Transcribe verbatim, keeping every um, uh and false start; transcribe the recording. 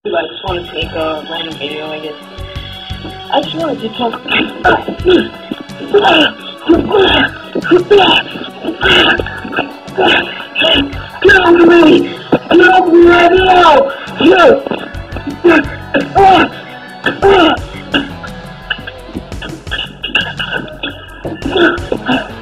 I just wanted to make a random video, I guess. I just wanted to talk. Get over me! Get over me right now!